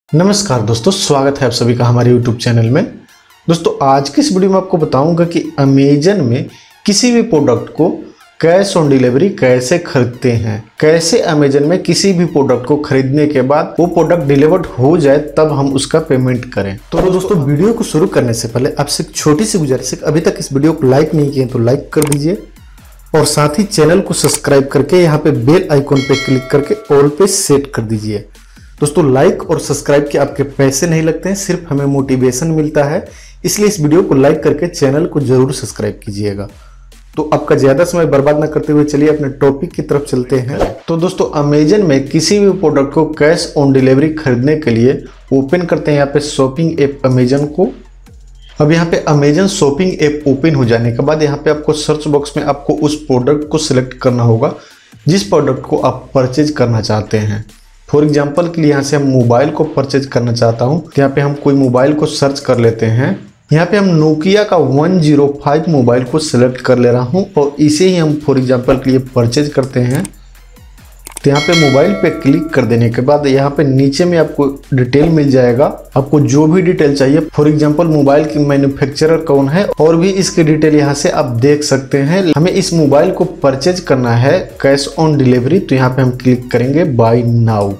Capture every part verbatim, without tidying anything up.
नमस्कार दोस्तों, स्वागत है आप सभी का हमारे यूट्यूब चैनल में। दोस्तों आज की इस वीडियो में आपको बताऊंगा कि अमेजन में किसी भी प्रोडक्ट को कैश ऑन डिलीवरी कैसे खरीदते हैं। कैसे अमेजन में किसी भी प्रोडक्ट को खरीदने के बाद वो प्रोडक्ट डिलीवर्ड हो जाए तब हम उसका पेमेंट करें। तो दोस्तों वीडियो को शुरू करने से पहले आपसे एक छोटी सी गुजारिश है, अभी तक इस वीडियो को लाइक नहीं किए तो लाइक कर दीजिए और साथ ही चैनल को सब्सक्राइब करके यहाँ पे बेल आइकॉन पे क्लिक करके ऑल पे सेट कर दीजिए। दोस्तों लाइक और सब्सक्राइब के आपके पैसे नहीं लगते हैं, सिर्फ हमें मोटिवेशन मिलता है, इसलिए इस वीडियो को लाइक करके चैनल को जरूर सब्सक्राइब कीजिएगा। तो आपका ज्यादा समय बर्बाद न करते हुए चलिए अपने टॉपिक की तरफ चलते हैं। तो दोस्तों अमेजन में किसी भी प्रोडक्ट को कैश ऑन डिलीवरी खरीदने के लिए ओपन करते हैं यहाँ पे शॉपिंग ऐप अमेजन को। अब यहाँ पे अमेजन शॉपिंग ऐप ओपन हो जाने के बाद यहाँ पे आपको सर्च बॉक्स में आपको उस प्रोडक्ट को सिलेक्ट करना होगा जिस प्रोडक्ट को आप परचेज करना चाहते हैं। फॉर एग्जाम्पल के लिए यहाँ से हम मोबाइल को परचेज करना चाहता हूँ, तो यहाँ पे हम कोई मोबाइल को सर्च कर लेते हैं। यहाँ पे हम नोकिया का वन ज़ीरो फाइव मोबाइल को सिलेक्ट कर ले रहा हूँ और इसे ही हम फॉर एग्जाम्पल के लिए परचेज करते हैं। तो यहाँ पे मोबाइल पे क्लिक कर देने के बाद यहाँ पे नीचे में आपको डिटेल मिल जाएगा, आपको जो भी डिटेल चाहिए, फॉर एग्जांपल मोबाइल की मैन्युफैक्चरर कौन है और भी इसकी डिटेल यहाँ से आप देख सकते हैं। हमें इस मोबाइल को परचेज करना है कैश ऑन डिलीवरी, तो यहाँ पे हम क्लिक करेंगे बाय नाउ।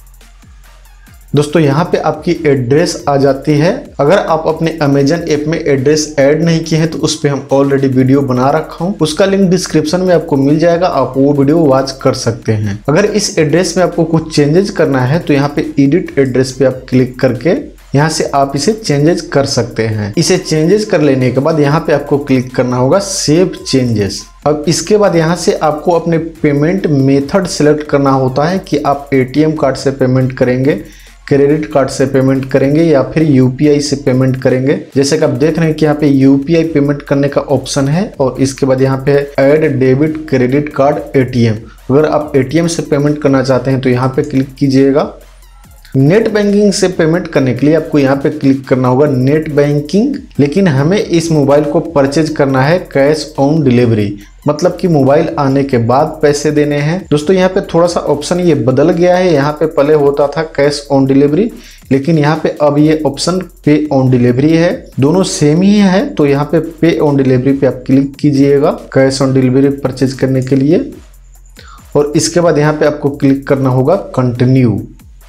दोस्तों यहाँ पे आपकी एड्रेस आ जाती है। अगर आप अपने अमेजन ऐप में एड्रेस ऐड नहीं किए हैं तो उस पर हम ऑलरेडी वीडियो बना रखा हूँ, उसका लिंक डिस्क्रिप्शन में आपको मिल जाएगा, आप वो वीडियो वॉच कर सकते हैं। अगर इस एड्रेस में आपको कुछ चेंजेस करना है तो यहाँ पे एडिट एड्रेस पे आप क्लिक करके यहाँ से आप इसे चेंजेस कर सकते हैं। इसे चेंजेस कर लेने के बाद यहाँ पे आपको क्लिक करना होगा सेव चेंजेस। अब इसके बाद यहाँ से आपको अपने पेमेंट मेथड सिलेक्ट करना होता है कि आप एटीएम कार्ड से पेमेंट करेंगे, क्रेडिट कार्ड से पेमेंट करेंगे या फिर यूपीआई से पेमेंट करेंगे। जैसे कि आप देख रहे हैं कि यहाँ पे यूपीआई पेमेंट करने का ऑप्शन है और इसके बाद यहाँ पे add debit credit card ATM. अगर आप एटीएम से पेमेंट करना चाहते हैं तो यहाँ पे क्लिक कीजिएगा। नेट बैंकिंग से पेमेंट करने के लिए आपको यहाँ पे क्लिक करना होगा नेट बैंकिंग, लेकिन हमें इस मोबाइल को परचेज करना है कैश ऑन डिलीवरी, मतलब कि मोबाइल आने के बाद पैसे देने हैं। दोस्तों यहाँ पे थोड़ा सा ऑप्शन ये बदल गया है, यहाँ पे पहले होता था कैश ऑन डिलीवरी, लेकिन यहाँ पे अब ये ऑप्शन पे ऑन डिलीवरी है। दोनों सेम ही है, तो यहाँ पे पे ऑन डिलीवरी पे आप क्लिक कीजिएगा कैश ऑन डिलीवरी परचेज करने के लिए और इसके बाद यहाँ पे आपको क्लिक करना होगा कंटिन्यू।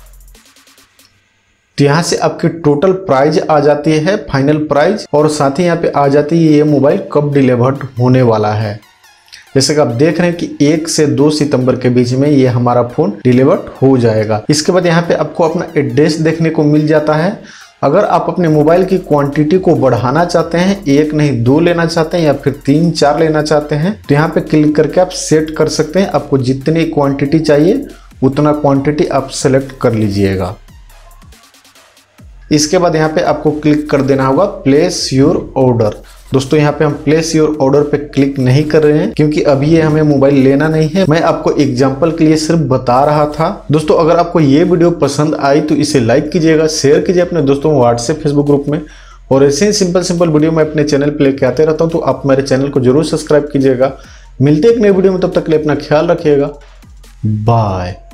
तो यहाँ से आपकी टोटल प्राइस आ जाती है, फाइनल प्राइस, और साथ ही यहाँ पे आ जाती है ये मोबाइल कब डिलीवर्ड होने वाला है। जैसे कि आप देख रहे हैं कि एक से दो सितंबर के बीच में ये हमारा फोन डिलीवर्ड हो जाएगा। इसके बाद यहाँ पे आपको अपना एड्रेस देखने को मिल जाता है। अगर आप अपने मोबाइल की क्वांटिटी को बढ़ाना चाहते हैं, एक नहीं दो लेना चाहते हैं या फिर तीन चार लेना चाहते हैं, तो यहाँ पे क्लिक करके आप सेट कर सकते हैं। आपको जितनी क्वांटिटी चाहिए उतना क्वांटिटी आप सेलेक्ट कर लीजिएगा। इसके बाद यहाँ पे आपको क्लिक कर देना होगा प्लेस योर ऑर्डर। दोस्तों यहाँ पे हम प्लेस योर ऑर्डर पे क्लिक नहीं कर रहे हैं क्योंकि अभी ये हमें मोबाइल लेना नहीं है, मैं आपको एग्जांपल के लिए सिर्फ बता रहा था। दोस्तों अगर आपको ये वीडियो पसंद आई तो इसे लाइक कीजिएगा, शेयर कीजिए अपने दोस्तों व्हाट्सएप फेसबुक ग्रुप में, और ऐसे ही सिंपल सिंपल वीडियो मैं अपने चैनल पर लेके आते रहता हूँ, तो आप मेरे चैनल को जरूर सब्सक्राइब कीजिएगा। मिलते एक नए वीडियो में, तब तक के लिए अपना ख्याल रखिएगा। बाय।